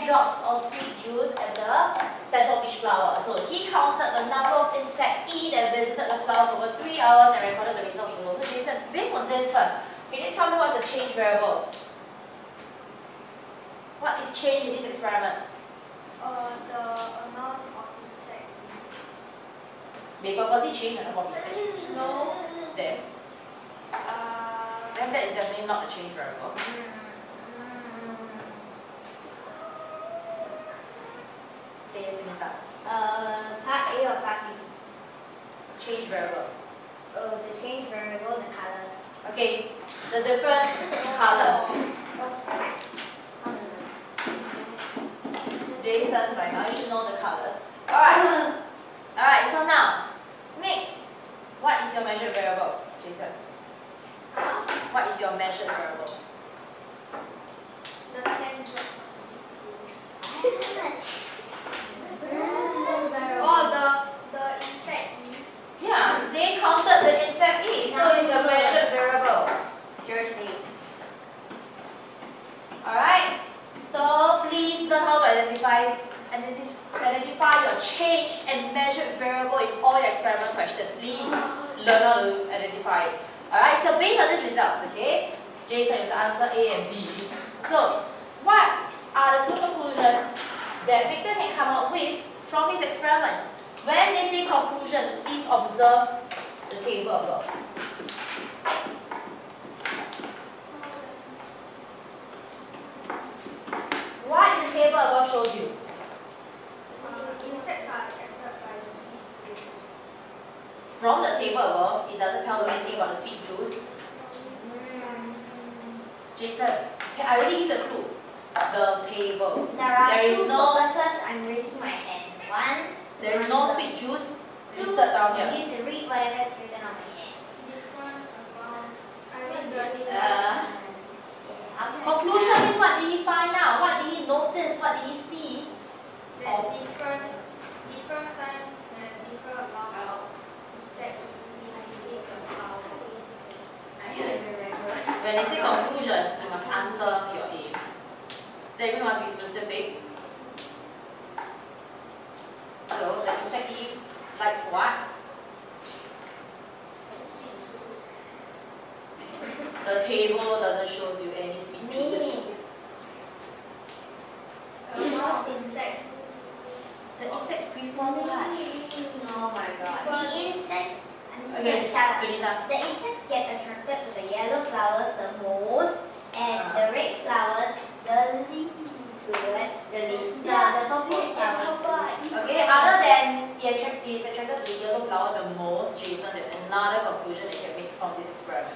drops of sweet juice at the center of each flower. So he counted the number of insect E that visited the flowers over 3 hours and recorded the results below. So Jason, based on this first, can you tell me what's the change variable? What is changed in this experiment? The amount of insect. They purposely changed the number of insects. No. Then that is definitely not a change variable. Okay, Sunita. Part A or part B? Change variable. The change variable, the colors. Okay, the different colors. Jason, by now you should know the colors. Alright. Alright, so now, next, what is your measured variable, Jason? What is your measured variable? The center. The insect. Yeah, they counted the insect E, so it's the measured variable. Seriously. Alright, so please learn how to identify your change and measured variable in all your experiment questions. Please learn how to identify it. Alright, so based on these results, okay, Jason, you have to answer A and B. So, what are the two conclusions that Victor can come up with from his experiment? When they say conclusions, please observe the table above. What in the table above shows you? Insects are attracted by the sweet juice. From the table above, it doesn't tell you anything about the sweet juice. Jason, I already give you a clue. The table. There is two no purposes. I'm raising my hand. One. There is no sweet juice listed down You here. need to read whatever is written on my hand. Different amount. Conclusion is what did he find out? What did he notice? What did he see? That different time and different amount of insect behind the flower. I don't remember. When they say conclusion, you must answer your A. Then you must be specific. So the insect E likes what? The table doesn't show you any sweet juice. Most insect. The insects prefer what? Oh my god. The insects. Okay, Sunita. The insects get attracted to the yellow flowers the most, and the red flowers the least. The purple flowers. Okay, other than is attracted to the yellow flower the most, Jason, there's another conclusion that you can make from this experiment.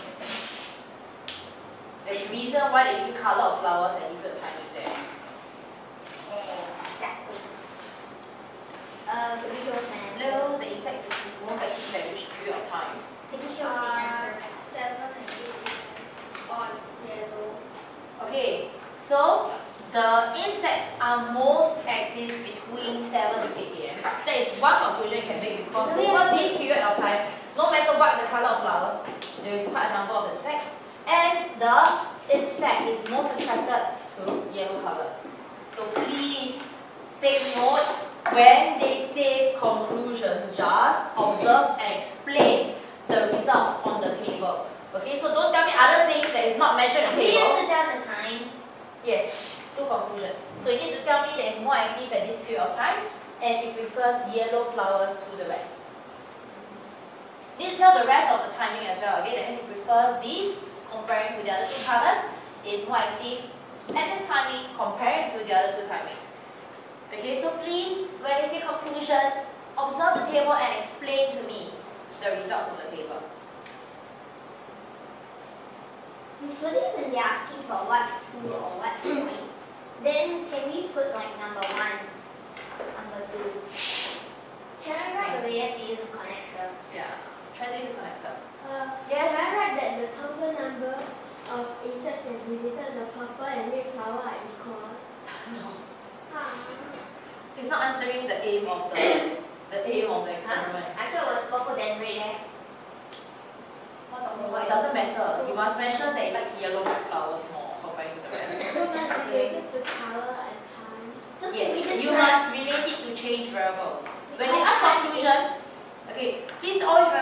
There's a reason why they give you color of flowers and different timing there. Exactly. Could you show us an answer? Hello, the insects is most active at which period of time? Could you show us the answer? 7 and 8 on yellow. Okay, so the insects are most active between 7 to 8 a.m. That is one conclusion you can make from over this period of time. No matter what the color of flowers, there is quite a number of insects, and the insect is most attracted to yellow color. So please take note when they say conclusions. Just observe and explain the results on the table. Okay, so don't tell me other things that is not mentioned in the We table. have to tell the time. Yes. Conclusion. So you need to tell me that it's more active at this period of time and it prefers yellow flowers to the rest. You need to tell the rest of the timing as well. Okay, that means it prefers these comparing to the other two colors. It's more active at this timing comparing to the other two timings. Okay, so please, when I say conclusion, observe the table and explain to me the results of the table. Usually when they're asking for what 2 or what points, then can we put like number 1, number 2? Can I write? So we have to use a connector. Yeah, try to use a connector. Yes. Can I write that the total number of insects that visited the purple and red flower are equal? No. It's not answering the aim of the experiment. I thought it was purple then red. It doesn't matter. You must mention that it likes yellow flowers more compared to the rest. So let's create the color and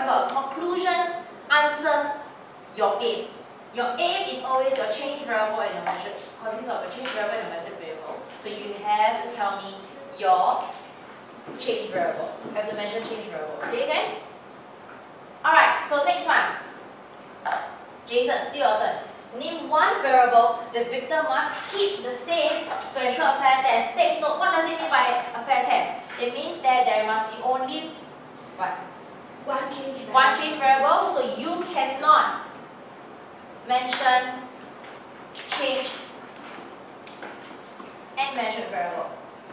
remember, conclusions answers your aim. Your aim is always your change variable and your measured, consists of a change variable and a measured variable. So you have to tell me your change variable. You have to mention change variable. Okay? Alright, so next one. Jason, still your turn. Name one variable the victor must keep the same to ensure a fair test. Take note, what does it mean by a fair test? It means that there must be only what? One change variable. One change variable, so you cannot mention change and measured variable.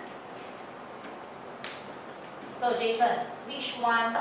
So Jason, which one?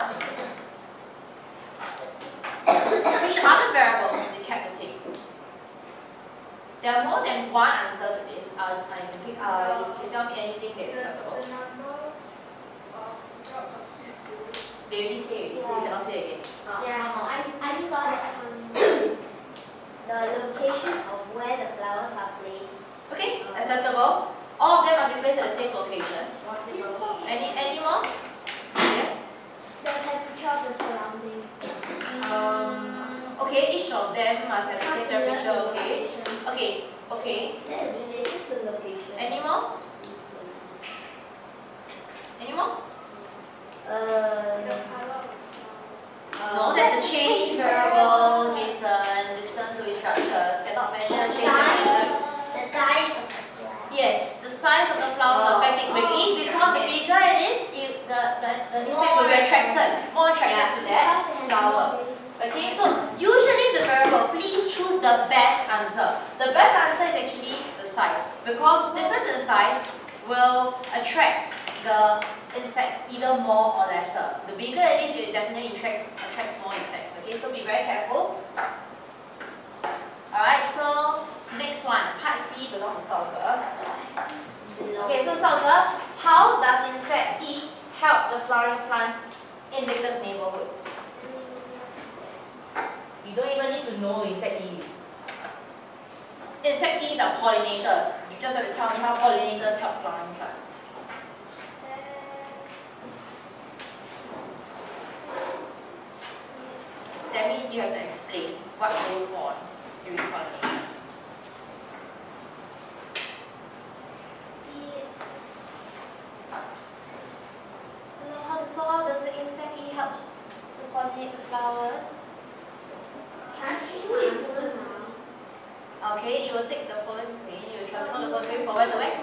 Which other variables must be kept the same? There are more than one answer to this. You can tell me anything that's acceptable. The number of drops of sweet juice. They already say already, so you cannot say again. I saw that The location of where the flowers are placed. Okay, acceptable. All of them must be placed at the same location. Possible. Any more? Yes? the temperature of the surrounding. Okay, each of them must have the same temperature, okay? Okay. That is related to location. Any more? Any more? The color of No, that's a change variable, Jason. Listen to instructions. Cannot mention change variable. The size of the flower. Yes, the size of the flowers affect it greatly because the bigger it is, the insects will be more attracted to that flower. Okay, so usually the variable, please choose the best answer. The best answer is actually the size because difference in size will attract the insects either more or lesser. The bigger it is, it definitely attracts more insects. Okay, so be very careful. Alright, so next one, part C belongs to Salter. Okay, so Salter, how does insect E help the flowering plants in Victor's neighborhood? You don't even need to know insect E. Insect E's are pollinators. You just have to tell me how pollinators help flowering plants. That means you have to explain what goes on during pollination. So how does the insect E helps to pollinate the flowers? Okay, you will take the pollen grain, you will transfer the pollen grain from where to where?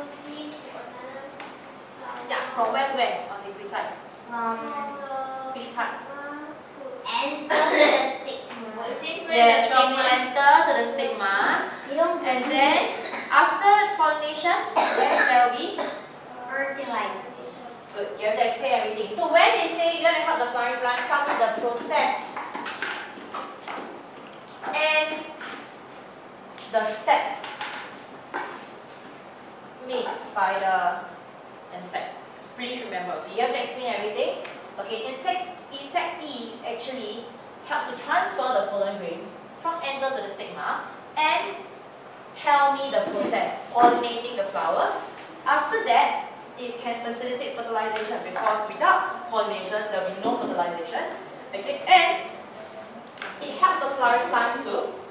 Yeah, from where to where? Must be precise. Which part? Enter the stigma. Yes, from the anther to the stigma. And then, after pollination, then there will be Fertilization. good. You have to explain everything. So when they say you're going to help the flowering plants, tell me the process and the steps made by the insect. Please remember. So you have to explain everything. Okay, insect E actually helps to transfer the pollen grain from anther to the stigma and tell me the process, pollinating the flowers. After that, it can facilitate fertilization because without pollination, there will be no fertilization. Okay, and it helps the flowering plants to